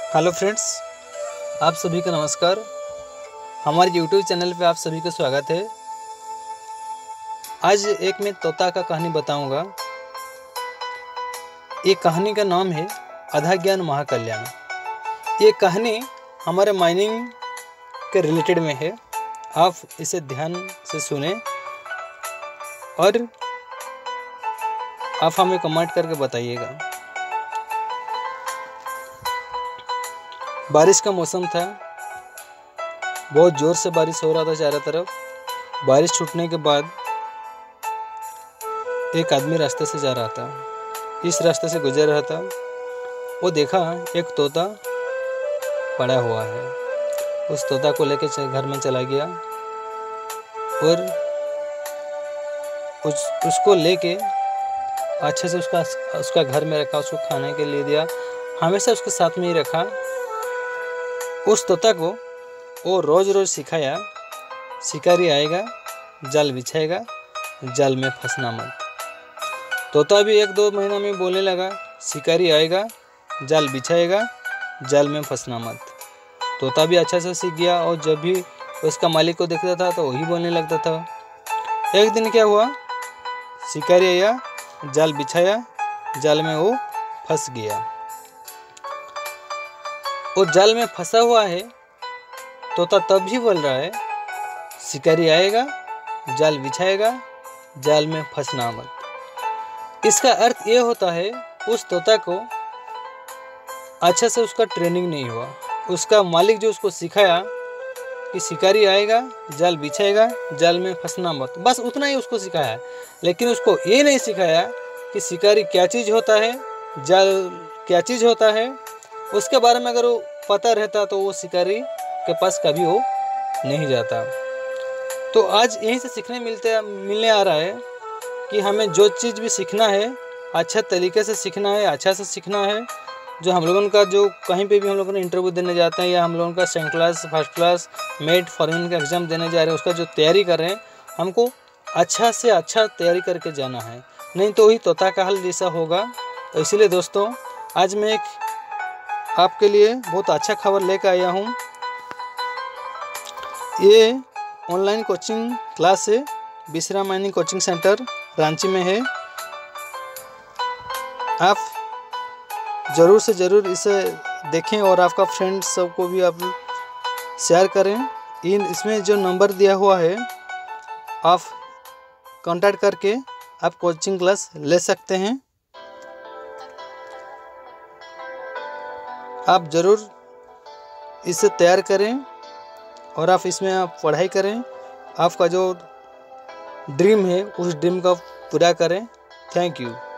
Hello friends, आप सभी का नमस्कार। हमारे यूट्यूब चैनल पे आप सभी का स्वागत है। आज एक मैं तोता का कहानी बताऊंगा। ये कहानी का नाम है आधा ज्ञान महाकल्याण। ये कहानी हमारे माइनिंग के रिलेटेड में है। आप इसे ध्यान से सुने और आप हमें कमेंट करके बताइएगा। बारिश का मौसम था, बहुत ज़ोर से बारिश हो रहा था चारों तरफ। बारिश छूटने के बाद एक आदमी रास्ते से जा रहा था, इस रास्ते से गुजर रहा था। वो देखा एक तोता पड़ा हुआ है। उस तोता को लेकर घर में चला गया और उसको लेके अच्छे से उसका घर में रखा, उसको खाने के लिए दिया, हमेशा उसके साथ में ही रखा। उस तोता को वो रोज़ रोज़ सिखाया, शिकारी आएगा जाल बिछाएगा, जाल में फंसना मत। तोता भी 1-2 महीना में बोलने लगा, शिकारी आएगा जाल बिछाएगा, जाल में फंसना मत। तोता भी अच्छा से सीख गया और जब भी उसका मालिक को देखता था तो वही बोलने लगता था। एक दिन क्या हुआ, शिकारी आया, जाल बिछाया, जाल में वो फंस गया। वो जाल में फंसा हुआ है। तोता तब भी बोल रहा है, शिकारी आएगा जाल बिछाएगा, जाल में फंसना मत। इसका अर्थ ये होता है उस तोता को अच्छे से उसका ट्रेनिंग नहीं हुआ। उसका मालिक जो उसको सिखाया कि शिकारी आएगा जाल बिछाएगा, जाल में फंसना मत, बस उतना ही उसको सिखाया है। लेकिन उसको ये नहीं सिखाया कि शिकारी क्या चीज़ होता है, जाल क्या चीज़ होता है। उसके बारे में अगर वो पता रहता तो वो शिकारी के पास कभी वो नहीं जाता। तो आज यहीं से मिलने आ रहा है कि हमें जो चीज़ भी सीखना है अच्छा तरीके से सीखना है, अच्छा से सीखना है। जो हम लोगों का जो कहीं पे भी हम लोगों ने इंटरव्यू देने जाते हैं या हम लोगों का सेकंड क्लास फर्स्ट क्लास मेट फॉरमैन का एग्ज़ाम देने जा रहे हैं, उसका जो तैयारी कर रहे हैं, हमको अच्छा से अच्छा तैयारी करके जाना है, नहीं तो वही तोता का हल जैसा होगा। तो इसीलिए दोस्तों, आज मैं एक आपके लिए बहुत अच्छा खबर लेकर आया हूँ। ये ऑनलाइन कोचिंग क्लास है, बिसरा माइनिंग कोचिंग सेंटर रांची में है। आप ज़रूर से ज़रूर इसे देखें और आपका फ्रेंड्स सबको भी आप शेयर करें। इसमें जो नंबर दिया हुआ है आप कांटेक्ट करके आप कोचिंग क्लास ले सकते हैं। आप ज़रूर इसे तैयार करें और आप इसमें आप पढ़ाई करें। आपका जो ड्रीम है उस ड्रीम का पूरा करें। Thank you.